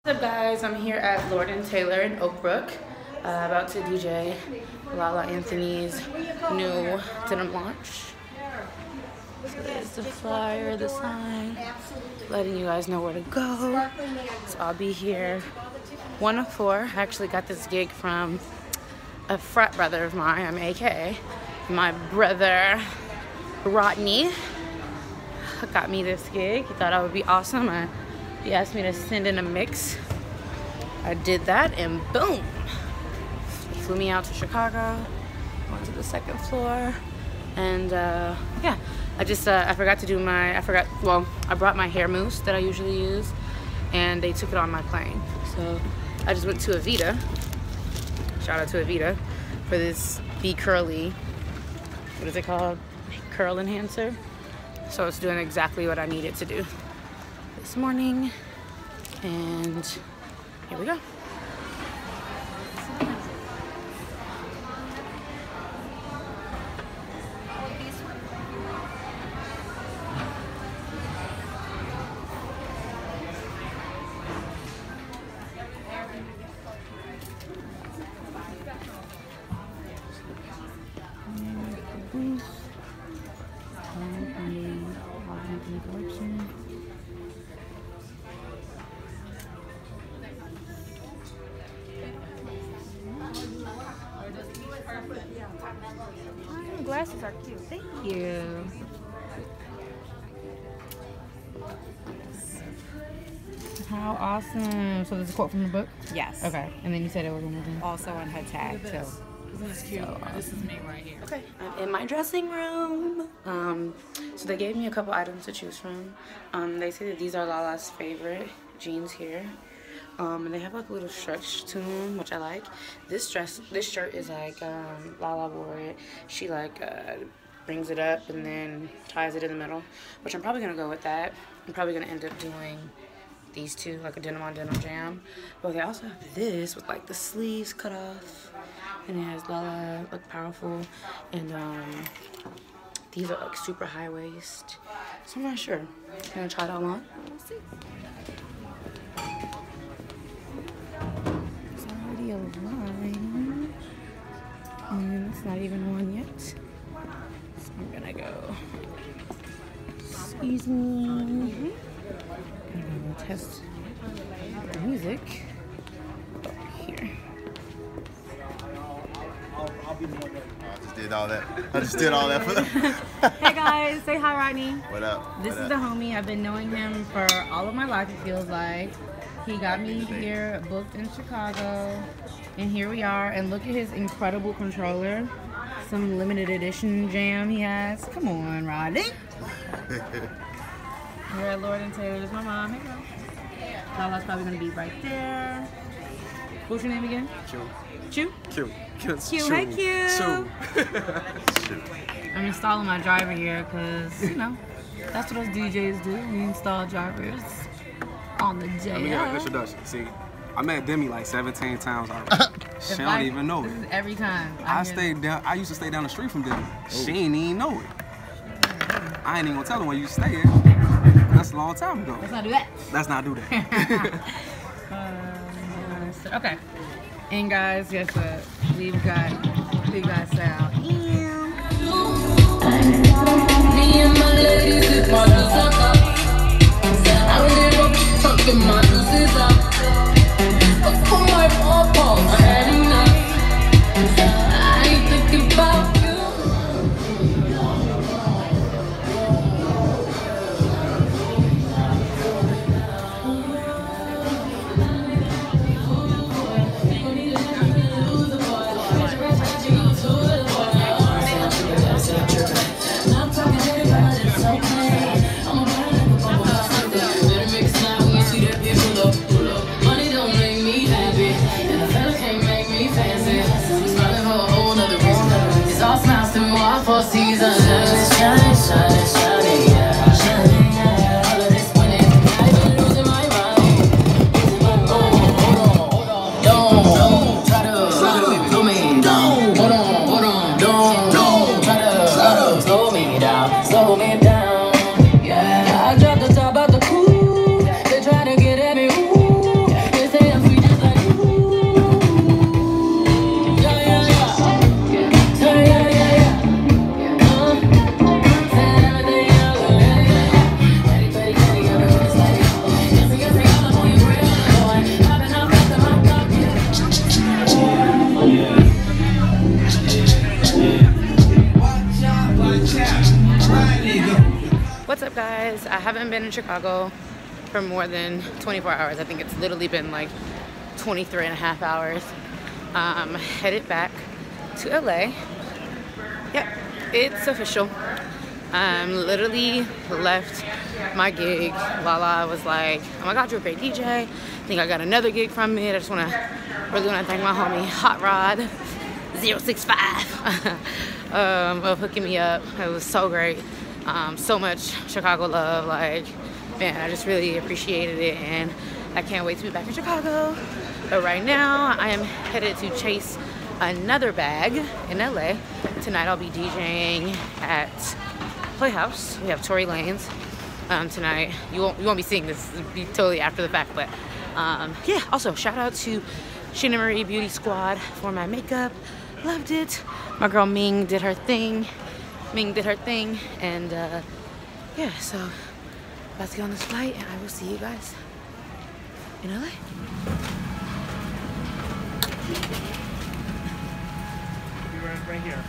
What's up guys, I'm here at Lorde Taylor in Oakbrook, about to DJ Lala Anthony's new Denim launch. So there's the flyer, the sign, letting you guys know where to go. So I'll be here 1 of 4. I actually got this gig from a frat brother of mine, I'm AK. My brother Rodney got me this gig. He thought I would be awesome. He asked me to send in a mix. I did that and boom! He flew me out to Chicago, went to the 2nd floor, and yeah, I forgot to do I brought my hair mousse that I usually use, and they took it on my plane. So I just went to Avita, shout out to Avita, for this Be Curly, what is it called? Curl enhancer. So it's doing exactly what I needed to do this morning, and here we go. Oh, glasses are cute. Thank you. How awesome. So there's a quote from the book? Yes. Okay. And then you said it was one Also on her tag too. Isn't this cute? So awesome. This is me right here. Okay. I'm in my dressing room. So they gave me a couple items to choose from. They say that these are Lala's favorite jeans here. And they have like a little stretch to them, which I like. This shirt is like, Lala wore it. She like brings it up and then ties it in the middle, which I'm probably gonna go with that. I'm probably gonna end up doing these two, like a denim on denim jam. But they also have this with like the sleeves cut off, and it has Lala look powerful, and these are like super high waist. So I'm not sure. I'm gonna try it all on. We'll see. It's already a line, and it's not even on yet. So I'm gonna go. Excuse me. I'm gonna test the music here. I just did all that for them. Hey guys, say hi, Rodney. What up? This is the homie. I've been knowing him for all of my life, it feels like. He got me here booked in Chicago, and here we are. And look at his incredible controller. Some limited edition jam he has. Come on, Rodney. We're at Lorde Taylor. There's my mom. Hey, girl. Lala's probably gonna be right there. What's your name again? Q. Chu? Q. Q. Hey, Q. Q. I'm installing my driver here because, you know, that's what us DJs do. We install drivers on the J. Let me get an introduction. See, I met Demi like 17 times already. She don't even know it. This is every time. I used to stay down the street from Demi. She ain't even know it. I ain't even gonna tell her where you stay at. That's a long time ago. Let's not do that. Let's not do that. Okay. And guys, guess what? We've got sound. Me and my ladies is my sucker. I live up, tucking my deuces up. Up for my pawpaw, I had enough. I ain't thinking about you. been in Chicago for more than 24 hours. I think it's literally been like 23 and a half hours. Headed back to LA. Yep, it's official. Literally left my gig. Lala was like, oh my God, you're a great DJ. I think I got another gig from it. I just really wanna thank my homie Hot Rod 065 of hooking me up. It was so great. So much Chicago love. Like, man, I just really appreciated it, and I can't wait to be back in Chicago. But right now, I am headed to chase another bag in LA. Tonight I'll be DJing at Playhouse. We have Tory Lanez tonight. You won't be seeing this. It'll be totally after the fact, but yeah. Also, shout out to Sheena Marie Beauty Squad for my makeup. Loved it. My girl Ming did her thing. And yeah. So about to get on this flight, and I will see you guys in LA. Right here.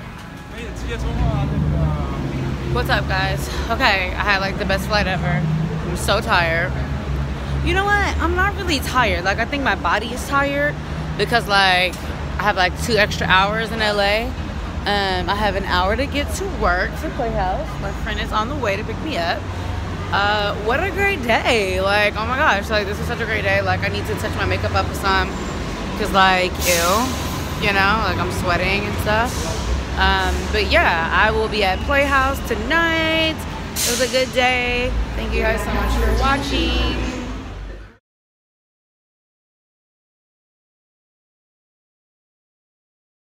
What's up, guys? Okay, I had like the best flight ever. I'm so tired. You know what? I'm not really tired. Like, I think my body is tired because like I have like 2 extra hours in LA. I have an hour to get to work to Playhouse. My friend is on the way to pick me up. What a great day. Like, oh my gosh, like this is such a great day. Like, I need to touch my makeup up with some because like, ew, you know, like I'm sweating and stuff. But yeah, I will be at Playhouse tonight. It was a good day. Thank you guys so much for watching.